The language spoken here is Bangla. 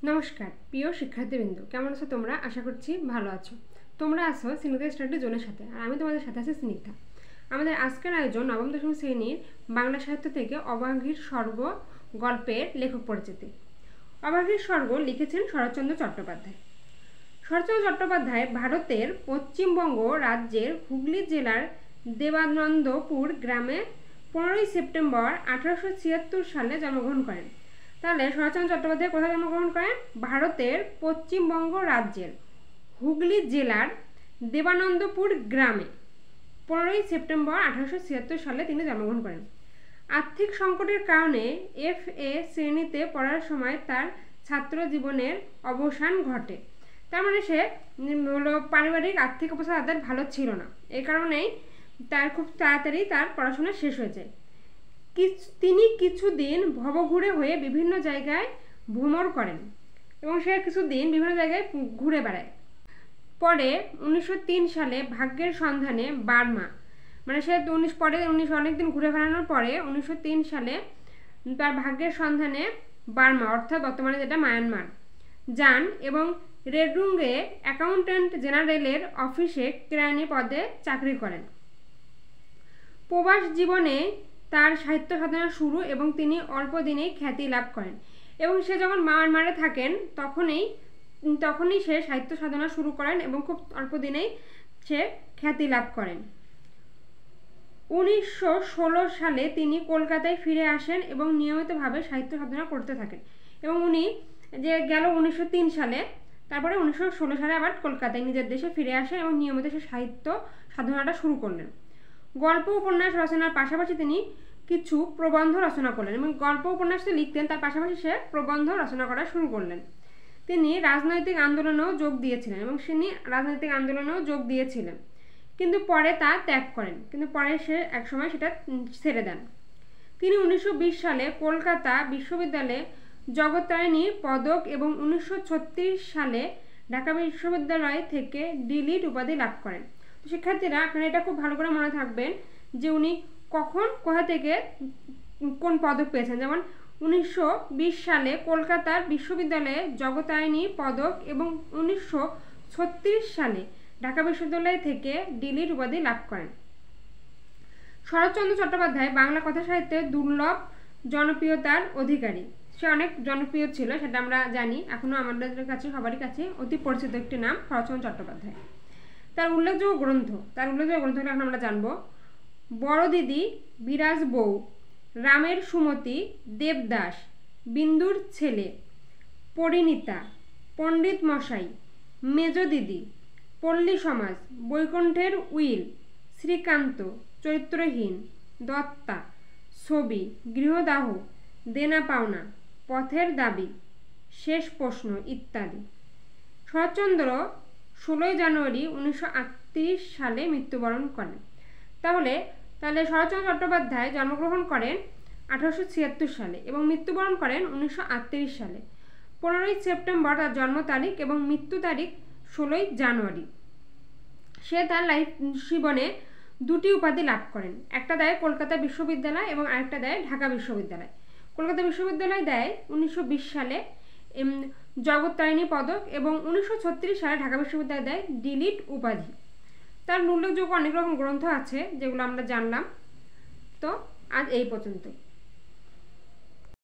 নমস্কার প্রিয় শিক্ষার্থীবৃন্দ, কেমন আছো তোমরা? আশা করছি ভালো আছো। তোমরা আছো স্নিগ্ধা স্টাডি জোনের সাথে, আর আমি তোমাদের সাথে আছি স্নিগ্ধা। আমাদের আজকের আয়োজন নবম দশম শ্রেণীর বাংলা সাহিত্য থেকে অবাগির স্বর্গ গল্পের লেখক পরিচিতি। অবাগির স্বর্গ লিখেছেন শরৎচন্দ্র চট্টোপাধ্যায়। শরৎচন্দ্র চট্টোপাধ্যায় ভারতের পশ্চিমবঙ্গ রাজ্যের হুগলি জেলার দেবানন্দপুর গ্রামে 15ই সেপ্টেম্বর 1876 সালে জন্মগ্রহণ করেন। তাহলে শরৎচন্দ্র চট্টোপাধ্যায় কোথায় জন্মগ্রহণ করেন? ভারতের পশ্চিমবঙ্গ রাজ্যের হুগলি জেলার দেবানন্দপুর গ্রামে 15ই সেপ্টেম্বর 1876 সালে তিনি জন্মগ্রহণ করেন। আর্থিক সংকটের কারণে FA শ্রেণীতে পড়ার সময় তার ছাত্র জীবনের অবসান ঘটে। তার মানে সে পারিবারিক আর্থিক অবস্থা তাদের ভালো ছিল না, এই কারণেই তার খুব তাড়াতাড়ি তার পড়াশোনা শেষ হয়ে যায়। তিনি কিছুদিন ভবঘুরে হয়ে বিভিন্ন জায়গায় ভ্রমণ করেন এবং সে কিছুদিন বিভিন্ন জায়গায় ঘুরে বেড়ায়। পরে 1903 সালে ভাগ্যের সন্ধানে বার্মা, মানে সে অনেকদিন ঘুরে বেড়ানোর পরে 1903 সালে তার ভাগ্যের সন্ধানে বার্মা অর্থাৎ বর্তমানে যেটা মায়ানমার যান এবং রেডরুঙ্গে অ্যাকাউন্ট্যান্ট জেনারেলের অফিসে কেরানি পদে চাকরি করেন। প্রবাস জীবনে তার সাহিত্য সাধনা শুরু এবং তিনি অল্প দিনেই খ্যাতি লাভ করেন এবং সে যখন মায়ানমারে থাকেন তখনই সে সাহিত্য সাধনা শুরু করেন এবং খুব অল্প দিনেই সে খ্যাতি লাভ করেন। 1916 সালে তিনি কলকাতায় ফিরে আসেন এবং নিয়মিতভাবে সাহিত্য সাধনা করতে থাকেন এবং উনি যে গেল 1903 সালে, তারপরে 1916 সালে আবার কলকাতায় নিজের দেশে ফিরে আসেন এবং নিয়মিত সে সাহিত্য সাধনাটা শুরু করলেন। গল্প উপন্যাস রচনার পাশাপাশি তিনি কিছু প্রবন্ধ রচনা করলেন এবং গল্প উপন্যাস লিখতেন, তার পাশাপাশি সে প্রবন্ধ রচনা করা শুরু করলেন। তিনি রাজনৈতিক আন্দোলনেও যোগ দিয়েছিলেন কিন্তু পরে তা ত্যাগ করেন, কিন্তু পরে সে একসময় সেটা ছেড়ে দেন। তিনি 1920 সালে কলকাতা বিশ্ববিদ্যালয়ে জগত্তারিণী পদক এবং 1936 সালে ঢাকা বিশ্ববিদ্যালয় থেকে ডিলিট উপাধি লাভ করেন। তো শিক্ষার্থীরা আপনারা এটা খুব ভালো করে মনে থাকবেন যে উনি কখন কোথা থেকে কোন পদক পেয়েছেন। যেমন 1920 সালে কলকাতার বিশ্ববিদ্যালয়ে জগত্তারিণী পদক এবং 1936 সালে ঢাকা বিশ্ববিদ্যালয় থেকে ডিলিট উপাধি লাভ করেন। শরৎচন্দ্র চট্টোপাধ্যায় বাংলা কথা সাহিত্যে দুর্লভ জনপ্রিয়তার অধিকারী। সে অনেক জনপ্রিয় ছিল, সেটা আমরা জানি, এখনো আমাদের কাছে সবারই কাছে অতি পরিচিত একটি নাম শরৎচন্দ্র চট্টোপাধ্যায়। তার উল্লেখযোগ্য গ্রন্থগুলো এখন আমরা জানব। বড় দিদি, বিরাজ বউ, রামের সুমতি, দেবদাস, বিন্দুর ছেলে, পরিণীতা, পণ্ডিত মশাই, মেজ দিদি, পল্লী সমাজ, বৈকুণ্ঠের উইল, শ্রীকান্ত, চরিত্রহীন, দত্তা, ছবি, গৃহদাহ, দেনা পাওনা, পথের দাবি, শেষ প্রশ্ন ইত্যাদি। শরৎচন্দ্র 16 জানুয়ারি 1938 সালে মৃত্যুবরণ করেন। তাহলে শরৎচন্দ্র চট্টোপাধ্যায় জন্মগ্রহণ করেন 1876 সালে এবং মৃত্যুবরণ করেন 1938 সালে। 15ই সেপ্টেম্বর তার জন্ম তারিখ এবং মৃত্যু তারিখ 16 জানুয়ারি। সে তার জীবনে দুটি উপাধি লাভ করেন, একটা দেয় কলকাতা বিশ্ববিদ্যালয় এবং আরেকটা দেয় ঢাকা বিশ্ববিদ্যালয়। কলকাতা বিশ্ববিদ্যালয় দেয় 1920 সালে জগত্তারিণী পদক এবং 1936 সালে ঢাকা বিশ্ববিদ্যালয় দেয় ডিলিট উপাধি। তার উল্লেখযোগ্য অনেক রকম গ্রন্থ আছে যেগুলো আমরা জানলাম। তো আজ এই পর্যন্ত।